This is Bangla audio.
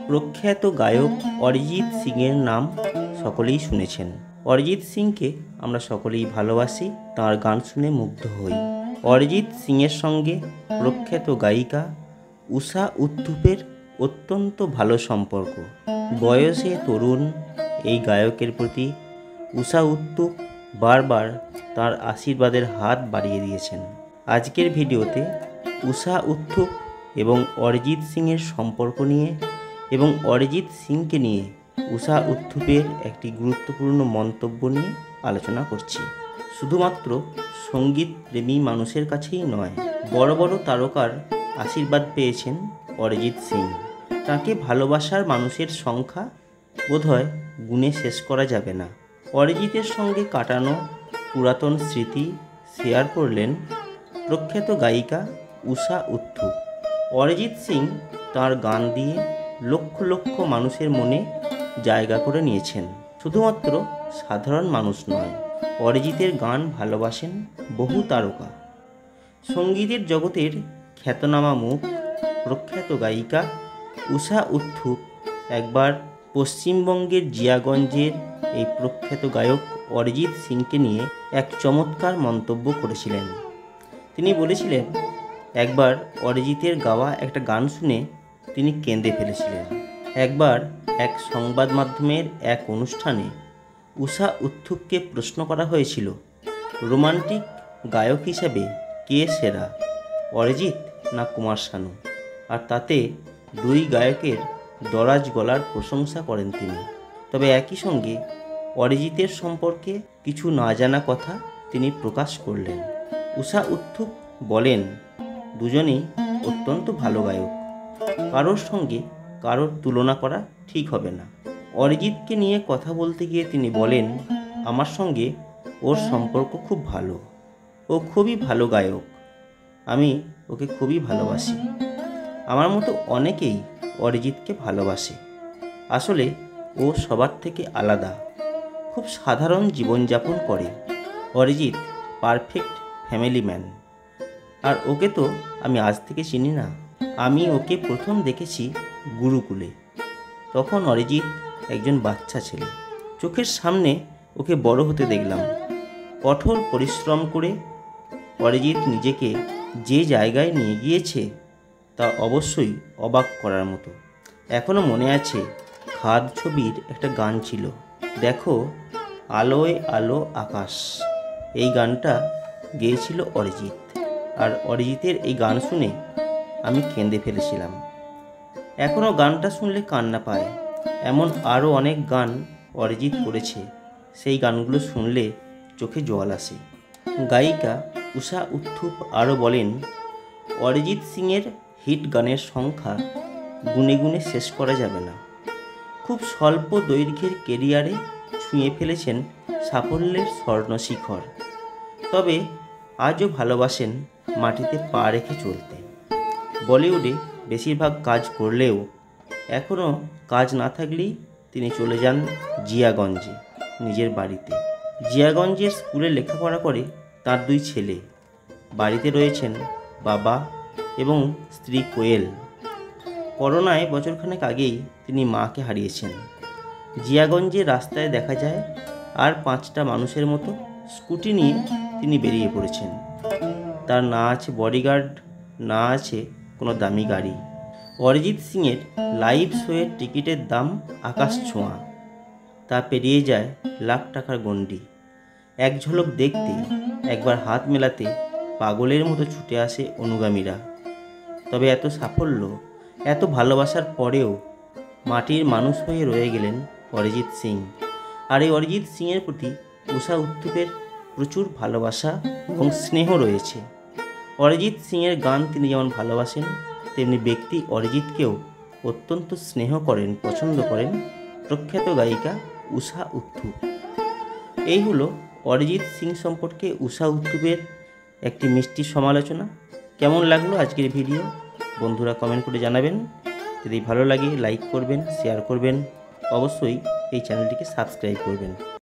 প্রখ্যাত গায়ক অরিজিৎ সিংয়ের নাম সকলেই শুনেছেন। অরিজিৎ সিংকে আমরা সকলেই ভালোবাসি, তাঁর গান শুনে মুগ্ধ হই। অরিজিৎ সিংয়ের সঙ্গে প্রখ্যাত গায়িকা ঊষা উত্থুপের অত্যন্ত ভালো সম্পর্ক। বয়সে তরুণ এই গায়কের প্রতি ঊষা উত্থুপ বারবার তাঁর আশীর্বাদের হাত বাড়িয়ে দিয়েছেন। আজকের ভিডিওতে ঊষা উত্থুপ এবং অরিজিৎ সিংয়ের সম্পর্ক নিয়ে এবং অরিজিৎ সিংকে নিয়ে ঊষা উত্থুপের একটি গুরুত্বপূর্ণ মন্তব্য নিয়ে আলোচনা করছি। শুধুমাত্র সঙ্গীত প্রেমী মানুষের কাছেই নয়, বড় বড় তারকার আশীর্বাদ পেয়েছেন অরিজিৎ সিং। তাকে ভালোবাসার মানুষের সংখ্যা বোধহয় গুণে শেষ করা যাবে না। অরিজিতের সঙ্গে কাটানো পুরাতন স্মৃতি শেয়ার করলেন প্রখ্যাত গায়িকা ঊষা উত্থুপ। অরিজিৎ সিং তাঁর গান দিয়ে লক্ষ লক্ষ মানুষের মনে জায়গা করে নিয়েছেন। শুধুমাত্র সাধারণ মানুষ নয়, অরিজিতের গান ভালোবাসেন বহু তারকা। সঙ্গীতের জগতের খ্যাতনামা মুখ প্রখ্যাত গায়িকা ঊষা উত্থুপ একবার পশ্চিমবঙ্গের জিয়াগঞ্জের এই প্রখ্যাত গায়ক অরিজিৎ সিংকে নিয়ে এক চমৎকার মন্তব্য করেছিলেন। তিনি বলেছিলেন, একবার অরিজিতের গাওয়া একটা গান শুনে তিনি কেঁদে ফেলেছিলেন। একবার এক সংবাদ মাধ্যমের এক অনুষ্ঠানে ঊষা উত্থুপকে প্রশ্ন করা হয়েছিল, রোমান্টিক গায়ক হিসাবে কে সেরা, অরিজিৎ না কুমার শানু? আর তাতে দুই গায়কের দরাজ গলার প্রশংসা করেন তিনি। তবে একই সঙ্গে অরিজিতের সম্পর্কে কিছু না জানা কথা তিনি প্রকাশ করলেন। ঊষা উত্থুপ বলেন, দুজনেই অত্যন্ত ভালো গায়ক, কারোর সঙ্গে কারোর তুলনা করা ঠিক হবে না। অরিজিৎকে নিয়ে কথা বলতে গিয়ে তিনি বলেন, আমার সঙ্গে ওর সম্পর্ক খুব ভালো, ও খুবই ভালো গায়ক, আমি ওকে খুবই ভালোবাসি। আমার মতো অনেকেই অরিজিৎকে ভালোবাসে। আসলে ও সবার থেকে আলাদা, খুব সাধারণ জীবনযাপন করে। Arijit perfect family man. আর ওকে তো আমি আজ থেকে চিনি না, আমি ওকে প্রথম দেখেছি গুরুকুলে। তখন অরিজিৎ একজন বাচ্চা ছেলে, চোখের সামনে ওকে বড় হতে দেখলাম। কঠোর পরিশ্রম করে অরিজিৎ নিজেকে যে জায়গায় নিয়ে গিয়েছে তা অবশ্যই অবাক করার মতো। এখনও মনে আছে, খাদ ছবির একটা গান ছিল, দেখো আলোয় আলো আকাশ। এই গানটা গেয়েছিল অরিজিৎ। আর অরিজিতের এই গান শুনে আমি কেঁদে ফেলেছিলাম। এখনও গানটা শুনলে কান্না পায়। এমন আরও অনেক গান অরিজিৎ করেছে, সেই গানগুলো শুনলে চোখে জল আসে। গায়িকা ঊষা উত্থুপ আরও বলেন, অরিজিৎ সিংয়ের হিট গানের সংখ্যা গুনে গুনে শেষ করা যাবে না। খুব স্বল্প দৈর্ঘ্যের কেরিয়ারে ছুঁয়ে ফেলেছেন সাফল্যের স্বর্ণশিখর। তবে আজও ভালোবাসেন মাটিতে পা রেখে চলতে। বলিউডে বেশিরভাগ কাজ করলেও এখনও কাজ না থাকলেই তিনি চলে যান জিয়াগঞ্জে, নিজের বাড়িতে। জিয়াগঞ্জের স্কুলে লেখাপড়া করে তার দুই ছেলে। বাড়িতে রয়েছেন বাবা এবং স্ত্রী কোয়েল। করোনায় বছরখানেক আগেই তিনি মাকে হারিয়েছেন। জিয়াগঞ্জের রাস্তায় দেখা যায় আর 5টা মানুষের মতো স্কুটি নিয়ে তিনি বেরিয়ে পড়েছেন। তার না আছে বডিগার্ড, না আছে কোনো দামি গাড়ি। অরিজিৎ সিংয়ের লাইভ শোয়ের টিকিটের দাম আকাশ ছোঁয়া, তা পেরিয়ে যায় লাখ টাকার গণ্ডি। এক ঝলক দেখতে, একবার হাত মেলাতে পাগলের মতো ছুটে আসে অনুগামীরা। তবে এত সাফল্য, এত ভালোবাসার পরেও মাটির মানুষ হয়ে রয়ে গেলেন অরিজিৎ সিং। আর এই অরিজিৎ সিংয়ের প্রতি ঊষা উত্থুপের প্রচুর ভালোবাসা এবং স্নেহ রয়েছে। অরিজিৎ সিংয়ের গান তিনি যেমন ভালোবাসেন, তেমনি ব্যক্তি অরিজিৎকেও অত্যন্ত স্নেহ করেন, পছন্দ করেন প্রখ্যাত গায়িকা ঊষা উত্থুপ। এই হলো অরিজিৎ সিং সম্পর্কে ঊষা উত্থুপের একটি মিষ্টি সমালোচনা। কেমন লাগলো আজকের ভিডিও বন্ধুরা কমেন্ট করে জানাবেন। যদি ভালো লাগে লাইক করবেন, শেয়ার করবেন, অবশ্যই এই চ্যানেলটিকে সাবস্ক্রাইব করবেন।